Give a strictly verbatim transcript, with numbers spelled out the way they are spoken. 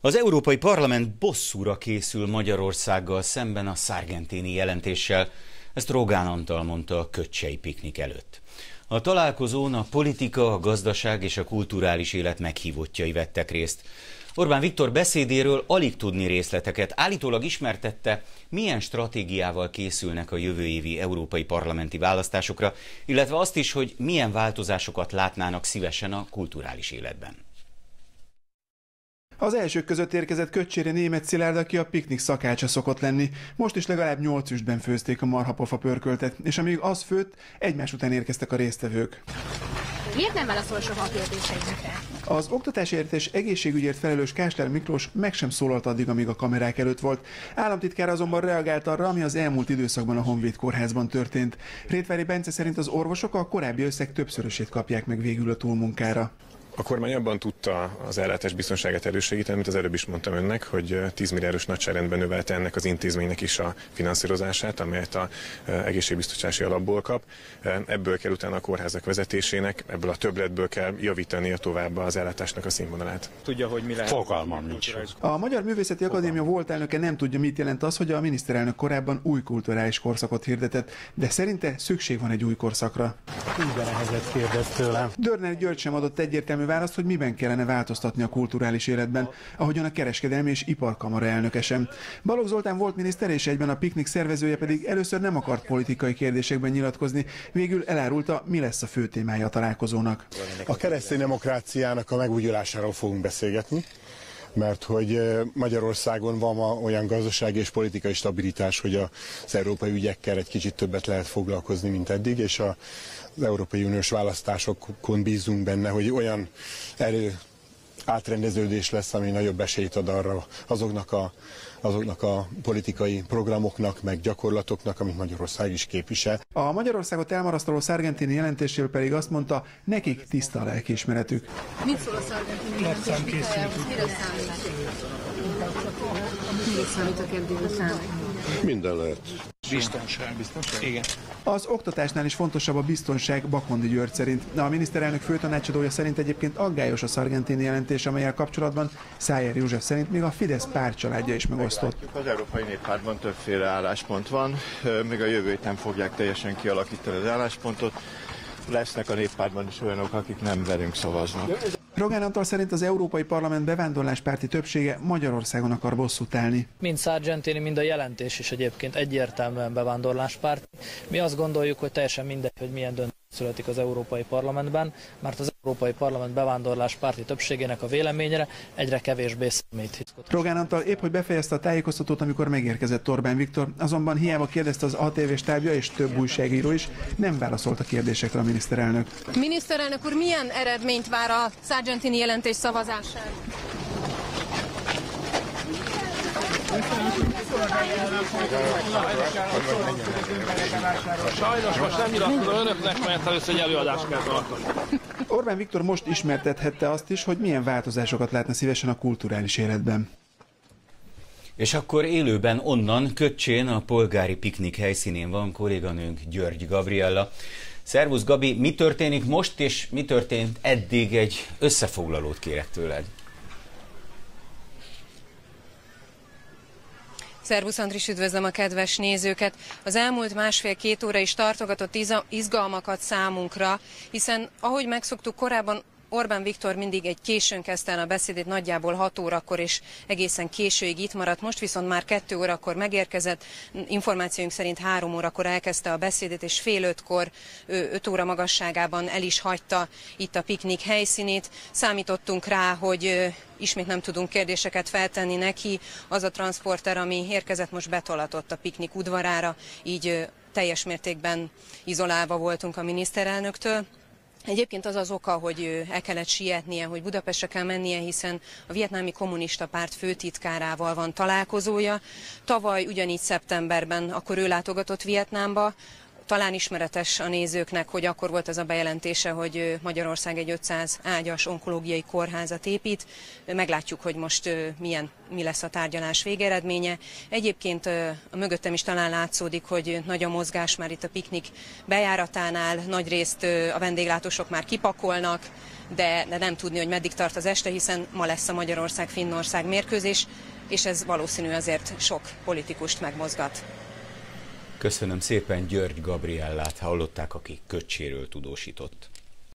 Az Európai Parlament bosszúra készül Magyarországgal szemben a Sargentini jelentéssel, ezt Rogán Antal mondta a Köccsei piknik előtt. A találkozón a politika, a gazdaság és a kulturális élet meghívottjai vettek részt. Orbán Viktor beszédéről alig tudni részleteket, állítólag ismertette, milyen stratégiával készülnek a jövő évi európai parlamenti választásokra, illetve azt is, hogy milyen változásokat látnának szívesen a kulturális életben. Az elsők között érkezett Köccsére Németh Szilárd, aki a piknik szakácsa szokott lenni. Most is legalább nyolc üstben főzték a marhapofa pörköltet, és amíg az főtt, egymás után érkeztek a résztvevők. Miért nem válaszol soha a kérdéseinkre? Az oktatásért és egészségügyért felelős Kásler Miklós meg sem szólalt addig, amíg a kamerák előtt volt. Államtitkár azonban reagált arra, ami az elmúlt időszakban a Honvéd kórházban történt. Rétvári Bence szerint az orvosok a korábbi összeg többszörösét kapják meg végül a túlmunkára. A kormány abban tudta az ellátás biztonságát erősíteni, mint az előbb is mondtam önnek, hogy tíz milliárdos nagyságrendben növelte ennek az intézménynek is a finanszírozását, amelyet az egészségbiztosítási alapból kap. Ebből kell utána a kórházak vezetésének, ebből a többletből kell javítania tovább az ellátásnak a színvonalát. Tudja, hogy mi lehet? Fogalmam nincs. A Magyar Művészeti Akadémia volt elnöke nem tudja, mit jelent az, hogy a miniszterelnök korábban új kulturális korszakot hirdetett, de szerinte szükség van egy új korszakra. Igen, ehhez kérdez tőlem. Dörner György sem adott egyértelmű választ, hogy miben kellene változtatni a kulturális életben, ahogyan a Kereskedelmi és Iparkamara elnöke sem. Balogh Zoltán volt miniszter, és egyben a piknik szervezője pedig először nem akart politikai kérdésekben nyilatkozni, végül elárulta, mi lesz a fő témája a találkozónak. A keresztény demokráciának a megújulásáról fogunk beszélgetni, mert hogy Magyarországon van ma olyan gazdasági és politikai stabilitás, hogy az európai ügyekkel egy kicsit többet lehet foglalkozni, mint eddig, és a az Európai Uniós választásokon bízunk benne, hogy olyan erő átrendeződés lesz, ami nagyobb esélyt ad arra azoknak a, azoknak a politikai programoknak, meg gyakorlatoknak, amit Magyarország is képvisel. A Magyarországot elmarasztaló Sargentini jelentéséről pedig azt mondta, nekik tiszta a lelkiismeretük. Mit szól a Sargentini jelentés? Mire számít? Mire számít a kérdésre? Minden lehet. Biztonság. Biztonság? Igen. Az oktatásnál is fontosabb a biztonság Bakondi György szerint. A miniszterelnök főtanácsadója szerint egyébként aggályos a Sargentini jelentés, amellyel kapcsolatban Szájer József szerint még a Fidesz pártcsaládja is megosztott. Az Európai Néppártban többféle álláspont van, még a jövő héten fogják teljesen kialakítani az álláspontot. Lesznek a Néppártban is olyanok, akik nem velünk szavaznak. Rogán Antal szerint az Európai Parlament bevándorláspárti többsége Magyarországon akar bosszút állni. Mind Sargentini, mind a jelentés is egyébként egyértelműen bevándorláspárti. Mi azt gondoljuk, hogy teljesen mindegy, hogy milyen döntés születik az Európai Parlamentben, mert az Európai Parlament bevándorláspárti többségének a véleményre egyre kevésbé számít. Rogán Antal épp hogy befejezte a tájékoztatót, amikor megérkezett Orbán Viktor, azonban hiába kérdezte az á té vé stábja és több újságíró is, nem válaszolt a kérdésekre a miniszterelnök. Miniszterelnök úr, milyen eredményt vár a Sargentini jelentés szavazásán? Sajnos most nem nyilatkozom önöknek, mert először egy előadást kell tartani. Orbán Viktor most ismertethette azt is, hogy milyen változásokat látna szívesen a kulturális életben. És akkor élőben onnan, Köccsén, a polgári piknik helyszínén van kolléganőnk György Gabriella. Szervusz Gabi, mi történik most és mi történt eddig? Egy összefoglalót kérek tőled. Szervusz Andris, üdvözlöm a kedves nézőket! Az elmúlt másfél-két óra is tartogatott izgalmakat számunkra, hiszen ahogy megszoktuk korábban, Orbán Viktor mindig egy későn kezdte el a beszédét, nagyjából hat órakor, és egészen későig itt maradt. Most viszont már kettő órakor megérkezett, információink szerint három órakor elkezdte a beszédét, és fél ötkor, öt óra magasságában el is hagyta itt a piknik helyszínét. Számítottunk rá, hogy ismét nem tudunk kérdéseket feltenni neki. Az a transzporter, ami érkezett, most betolatott a piknik udvarára, így teljes mértékben izolálva voltunk a miniszterelnöktől. Egyébként az az oka, hogy el kellett sietnie, hogy Budapestre kell mennie, hiszen a vietnámi kommunista párt főtitkárával van találkozója. Tavaly ugyanígy szeptemberben, akkor ő látogatott Vietnámba, talán ismeretes a nézőknek, hogy akkor volt az a bejelentése, hogy Magyarország egy ötszáz ágyas onkológiai kórházat épít. Meglátjuk, hogy most milyen, mi lesz a tárgyalás végeredménye. Egyébként a mögöttem is talán látszódik, hogy nagy a mozgás már itt a piknik bejáratánál. Nagyrészt a vendéglátósok már kipakolnak, de, de nem tudni, hogy meddig tart az este, hiszen ma lesz a Magyarország-Finnország mérkőzés, és ez valószínű azért sok politikust megmozgat. Köszönöm szépen, György Gabriellát hallották, aki Köcséről tudósított.